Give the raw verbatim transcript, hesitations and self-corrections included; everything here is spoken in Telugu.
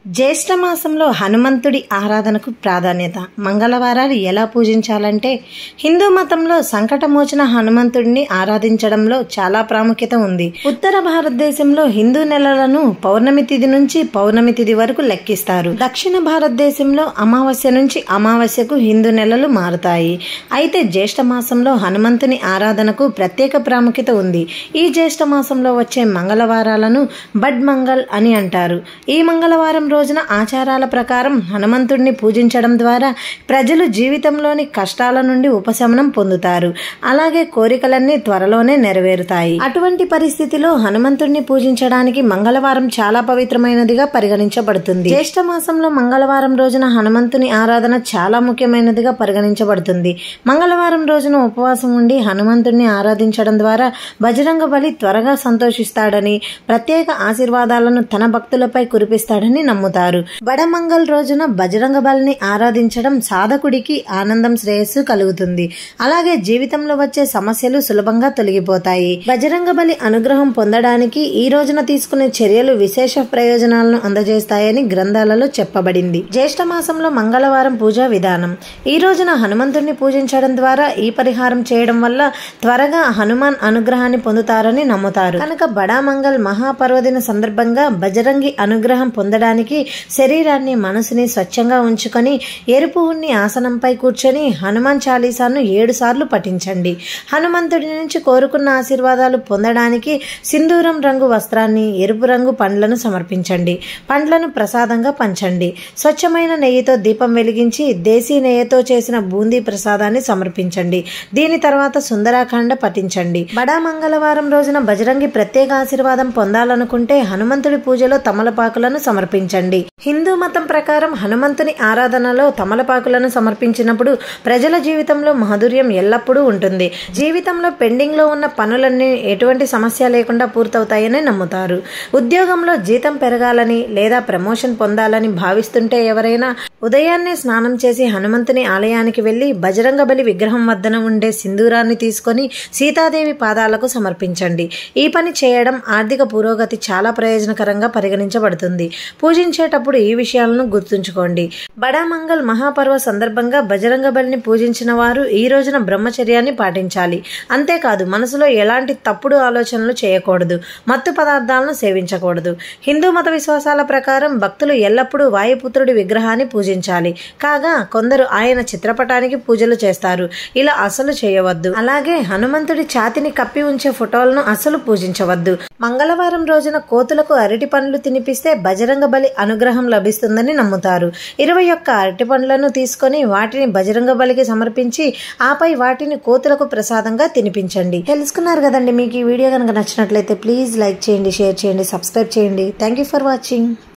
జ్యేష్ఠ మాసంలో హనుమంతుడి ఆరాధనకు ప్రాధాన్యత. మంగళవారాలు ఎలా పూజించాలంటే, హిందూ మతంలో సంకటమోచన హనుమంతుడిని ఆరాధించడంలో చాలా ప్రాముఖ్యత ఉంది. ఉత్తర భారతదేశంలో హిందూ నెలలను పౌర్ణమి తిథి నుంచి పౌర్ణమి తిథి వరకు లెక్కిస్తారు. దక్షిణ భారతదేశంలో అమావాస్య నుంచి అమావాస్యకు హిందూ నెలలు మారుతాయి. అయితే జ్యేష్ఠ మాసంలో హనుమంతుని ఆరాధనకు ప్రత్యేక ప్రాముఖ్యత ఉంది. ఈ జ్యేష్ఠ మాసంలో వచ్చే మంగళవారాలను బడ్ మంగళ్ అని అంటారు. ఈ మంగళవారం రోజున ఆచారాల ప్రకారం హనుమంతుడిని పూజించడం ద్వారా ప్రజలు జీవితంలోని కష్టాల నుండి ఉపశమనం పొందుతారు. అలాగే కోరికలన్నీ త్వరలోనే నెరవేరుతాయి. అటువంటి పరిస్థితిలో హనుమంతుడిని పూజించడానికి మంగళవారం చాలా పవిత్రమైనదిగా పరిగణించబడుతుంది. జ్యేష్ఠ మాసంలో మంగళవారం రోజున హనుమంతుని ఆరాధన చాలా ముఖ్యమైనదిగా పరిగణించబడుతుంది. మంగళవారం రోజున ఉపవాసం ఉండి హనుమంతుడిని ఆరాధించడం ద్వారా బజరంగ బలి త్వరగా సంతోషిస్తాడని, ప్రత్యేక ఆశీర్వాదాలను తన భక్తులపై కురిపిస్తాడని నమ్ముతారు. బడమంగళ్ రోజున బజరంగ బలిని ఆరాధించడం సాధకుడికి ఆనందం, శ్రేయస్సు కలుగుతుంది. అలాగే జీవితంలో వచ్చే సమస్యలు సులభంగా తొలగిపోతాయి. బజరంగ బలి అనుగ్రహం పొందడానికి ఈ రోజున తీసుకునే చర్యలు విశేష ప్రయోజనాలను అందజేస్తాయని గ్రంథాలలో చెప్పబడింది. జ్యేష్ఠ మాసంలో మంగళవారం పూజా విధానం. ఈ రోజున హనుమంతుడిని పూజించడం ద్వారా ఈ పరిహారం చేయడం వల్ల త్వరగా హనుమాన్ అనుగ్రహాన్ని పొందుతారని నమ్ముతారు. కనుక బడామంగళ్ మహాపర్వదిన సందర్భంగా బజరంగి అనుగ్రహం పొందడానికి శరీరాన్ని, మనసుని స్వచ్ఛంగా ఉంచుకొని ఎరుపు ఉన్ని ఆసనంపై కూర్చొని హనుమాన్ చాలీసాను ఏడు సార్లు పఠించండి. హనుమంతుడి నుంచి కోరుకున్న ఆశీర్వాదాలు పొందడానికి సింధూరం రంగు వస్త్రాన్ని, ఎరుపు రంగు పండ్లను సమర్పించండి. పండ్లను ప్రసాదంగా పంచండి. స్వచ్ఛమైన నెయ్యితో దీపం వెలిగించి దేశీ నెయ్యితో చేసిన బూందీ ప్రసాదాన్ని సమర్పించండి. దీని తర్వాత సుందరాకాండ పఠించండి. బడా మంగళవారం రోజున బజరంగి ప్రత్యేక ఆశీర్వాదం పొందాలనుకుంటే హనుమంతుడి పూజలో తమలపాకులను సమర్పించండి. హిందూ మతం ప్రకారం హనుమంతుని ఆరాధనలో తమలపాకులను సమర్పించినప్పుడు ప్రజల జీవితంలో మాధుర్యం ఎల్లప్పుడూ ఉంటుంది. జీవితంలో పెండింగ్ లో ఉన్న పనులన్నీ ఎటువంటి సమస్య లేకుండా పూర్తవుతాయని నమ్ముతారు. ఉద్యోగంలో జీతం పెరగాలని లేదా ప్రమోషన్ పొందాలని భావిస్తుంటే ఎవరైనా ఉదయాన్నే స్నానం చేసి హనుమంతుని ఆలయానికి వెళ్లి బజరంగ బలి విగ్రహం వద్దన ఉండే సింధూరాన్ని తీసుకొని సీతాదేవి పాదాలకు సమర్పించండి. ఈ పని చేయడం ఆర్థిక పురోగతి చాలా ప్రయోజనకరంగా పరిగణించబడుతుంది. పూజించేటప్పుడు ఈ విషయాలను గుర్తుంచుకోండి. బడామంగళ్ మహాపర్వ సందర్భంగా బజరంగ బలిని పూజించిన వారు ఈ రోజున బ్రహ్మచర్యాన్ని పాటించాలి. అంతేకాదు మనసులో ఎలాంటి తప్పుడు ఆలోచనలు చేయకూడదు. మత్తు పదార్థాలను సేవించకూడదు. హిందూ మత విశ్వాసాల ప్రకారం భక్తులు ఎల్లప్పుడూ వాయుపుత్రుడి విగ్రహాన్ని పూజించాలి. కాగా కొందరు ఆయన చిత్రపటానికి పూజలు చేస్తారు. ఇలా అసలు చేయవద్దు. అలాగే హనుమంతుడి ఛాతిని కప్పి ఉంచే ఫోటోలను అసలు పూజించవద్దు. మంగళవారం రోజున కోతులకు అరటి పండ్లు తినిపిస్తే బజరంగ బలి అనుగ్రహం లభిస్తుందని నమ్ముతారు. ఇరవై ఒక్క అరటి పండ్లను తీసుకొని వాటిని బజరంగ బలికి సమర్పించి ఆపై వాటిని కోతులకు ప్రసాదంగా తినిపించండి. తెలుసుకున్నారు కదండి. మీకు ఈ వీడియో కనుక నచ్చినట్లయితే ప్లీజ్ లైక్ చేయండి, షేర్ చేయండి, సబ్స్క్రైబ్ చేయండి. Thank you for watching.